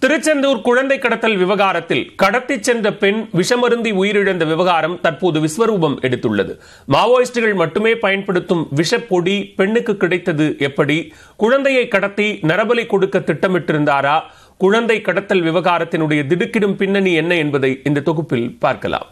திருச்செந்தூர் குழந்தை கடத்தல் விவகாரத்தில் கடத்தி சென்ற பெண் விஷமருந்தி உயிரிழந்த விவகாரம் தற்போது விஸ்வரூபம் எடுத்துள்ளது. மாவோயிஸ்டுகள் மட்டுமே பயன்படுத்தும் விஷப்பொடி பெண்ணுக்கு கிடைத்தது எப்படி? குழந்தையை கடத்தி நரபலி கொடுக்க திட்டமிட்டிருந்தாரா? குழந்தை கடத்தல் விவகாரத்தினுடைய திடுக்கிடும் பின்னணி என்ன என்பதை இந்த தொகுப்பில் பார்க்கலாம்.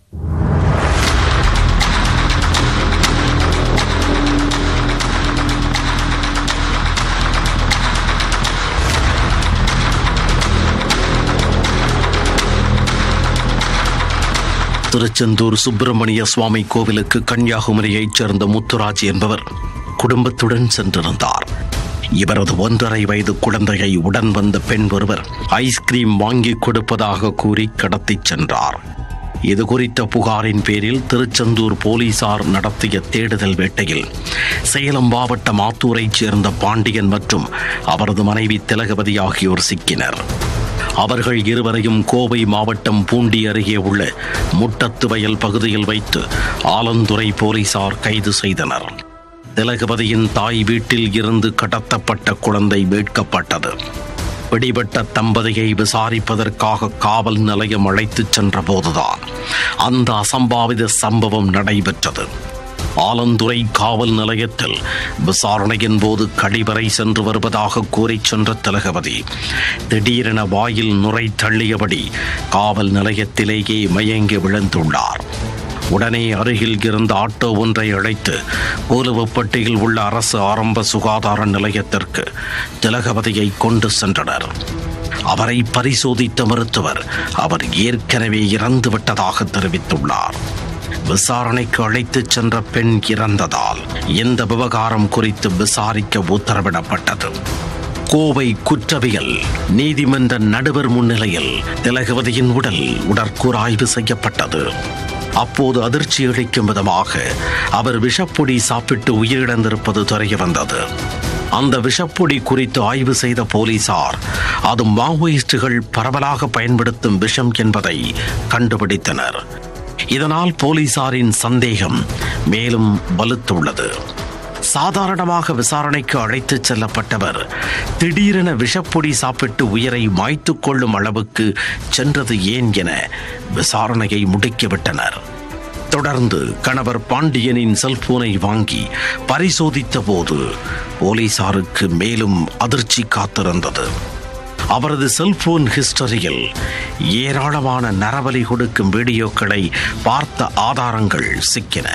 திருச்செந்தூர் சுப்பிரமணிய சுவாமி கோவிலுக்கு கன்னியாகுமரியைச் சேர்ந்த முத்துராஜ் என்பவர் குடும்பத்துடன் சென்றிருந்தார். இவரது 1.5 வயது குழந்தையை உடன் வந்த பெண் ஒருவர் ஐஸ்கிரீம் வாங்கி கொடுப்பதாக கூறி கடத்திச் சென்றார். இது குறித்த புகாரின் பேரில் திருச்செந்தூர் போலீசார் நடத்திய தேடுதல் வேட்டையில் சேலம் மாவட்டம் ஆத்தூரைச் சேர்ந்த பாண்டியன் மற்றும் அவரது மனைவி திலகவதி ஆகியோர் சிக்கினர். அவர்கள் இருவரையும் கோவை மாவட்டம் பூண்டி அருகே உள்ள முட்டத்து வயல் பகுதியில் வைத்து ஆலந்துறை போலீசார் கைது செய்தனர். திலகவதியின் தாய் வீட்டில் இருந்து கடத்தப்பட்ட குழந்தை மீட்கப்பட்டது. பிடிபட்ட தம்பதியை விசாரிப்பதற்காக காவல் நிலையம் அழைத்துச் சென்ற போதுதான் அந்த அசம்பாவித சம்பவம் நடைபெற்றது. ஆலந்துறை காவல் நிலையத்தில் விசாரணையின் போது கழிவறை சென்று வருவதாக கூறி சென்ற திலகவதி திடீரென வாயில் நுரை தள்ளியபடி காவல் நிலையத்திலேயே மயங்கி விழுந்துள்ளார். உடனே அருகில் இருந்த ஆட்டோ ஒன்றை அழைத்து கோலுவப்பட்டியில் உள்ள அரசு ஆரம்ப சுகாதார நிலையத்திற்கு திலகவதியை கொண்டு சென்றனர். அவரை பரிசோதித்த மருத்துவர் அவர் ஏற்கனவே இறந்துவிட்டதாக தெரிவித்துள்ளார். விசாரணைக்கு அழைத்துச் சென்ற பெண் இறந்ததால் இந்த விவகாரம் குறித்து விசாரிக்க உத்தரவிடப்பட்டது. கோவை குற்றவியல் நீதிமன்ற நடுவர் முன்னிலையில் திலகவதியின் உடல் உடற்கூறாய்வு செய்யப்பட்டது. அப்போது அதிர்ச்சி அளிக்கும் விதமாக அவர் விஷப்பொடி சாப்பிட்டு உயிரிழந்திருப்பது தெரிய வந்தது. அந்த விஷப்பொடி குறித்து ஆய்வு செய்த போலீசார் அது மாவோயிஸ்டுகள் பரவலாக பயன்படுத்தும் விஷம் என்பதை கண்டுபிடித்தனர். இதனால் போலீசாரின் சந்தேகம் மேலும் வலுத்துள்ளது. சாதாரணமாக விசாரணைக்கு அழைத்துச் செல்லப்பட்டவர் திடீரென விஷப்பொடி சாப்பிட்டு உயிரை மாய்த்து கொள்ளும் அளவுக்கு சென்றது ஏன் என விசாரணையை முடுக்கிவிட்டனர். தொடர்ந்து கணவர் பாண்டியனின் செல்போனை வாங்கி பரிசோதித்த போது போலீசாருக்கு மேலும் அதிர்ச்சி காத்திருந்தது. அவரது செல்போன் ஹிஸ்டரியில் ஏராளமான நரபலி கொடுக்கும் வீடியோக்களை பார்த்த ஆதாரங்கள் சிக்கின.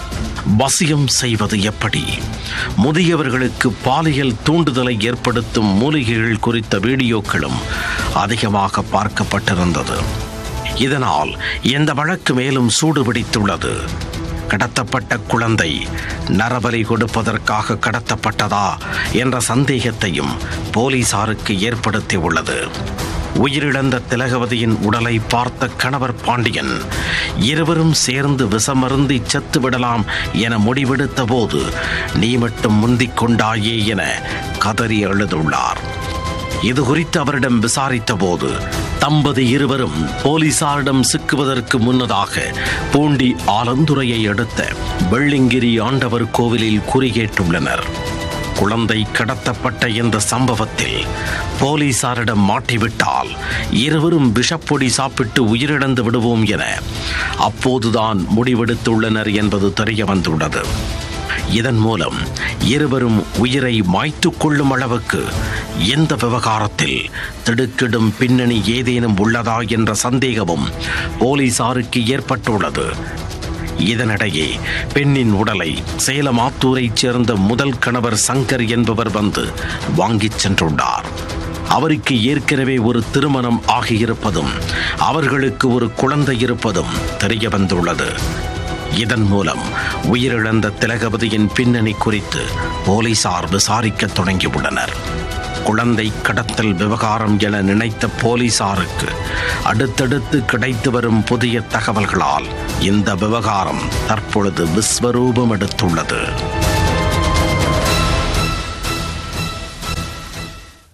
வசியம் செய்வது எப்படி, முதியவர்களுக்கு பாலியல் தூண்டுதலை ஏற்படுத்தும் மூலிகைகள் குறித்த வீடியோக்களும் அதிகமாக பார்க்கப்பட்டிருந்தது. இதனால் இந்த வழக்கு மேலும் சூடுபிடித்துள்ளது. கடத்தப்பட்ட குழந்தை நரபலி கொடுப்பதற்காக கடத்தப்பட்டதா என்ற சந்தேகத்தையும் போலீசாருக்கு ஏற்படுத்தியுள்ளது. உயிரிழந்த திலகவதியின் உடலை பார்த்த கணவர் பாண்டியன் இருவரும் சேர்ந்து விஷமருந்தி செத்து விடலாம் என முடிவெடுத்த போது நீ மட்டும் முந்திக் கொண்டாயே என கதறி அழுதுள்ளார். இது குறித்து அவரிடம் விசாரித்த போது தம்பதி இருவரும் போலீசாரிடம் சிக்குவதற்கு முன்னதாக பூண்டி ஆலந்துறையை அடுத்த வெள்ளிங்கிரி ஆண்டவர் கோவிலில் குறிகேட்டுள்ளனர். குழந்தை கடத்தப்பட்ட இந்த சம்பவத்தில் போலீசாரிடம் மாட்டிவிட்டால் இருவரும் விஷப்பொடி சாப்பிட்டு உயிரிழந்து விடுவோம் என அப்போதுதான் முடிவெடுத்துள்ளனர் என்பது தெரிய வந்துள்ளது. இதன் மூலம் இருவரும் உயிரை மாய்த்து கொள்ளும் அளவுக்கு இந்த விவகாரத்தில் திடுக்கிடும் பின்னணி ஏதேனும் உள்ளதா என்ற சந்தேகமும் போலீசாருக்கு ஏற்பட்டுள்ளது. இதனிடையே பெண்ணின் உடலை சேலம் ஆத்தூரைச் சேர்ந்த முதல் கணவர் சங்கர் என்பவர் வந்து வாங்கிச் சென்றுள்ளார். அவருக்கு ஏற்கனவே ஒரு திருமணம் ஆகியிருப்பதும் அவர்களுக்கு ஒரு குழந்தை இருப்பதும் தெரிய வந்துள்ளது. இதன் மூலம் உயிரிழந்த திலகவதியின் பின்னணி குறித்து போலீசார் விசாரிக்க தொடங்கியுள்ளனர். குழந்தை கடத்தல் விவகாரம் என நினைத்த போலீசாருக்கு அடுத்தடுத்து கிடைத்து வரும் புதிய தகவல்களால் இந்த விவகாரம் தற்பொழுது விஸ்வரூபம் எடுத்துள்ளது.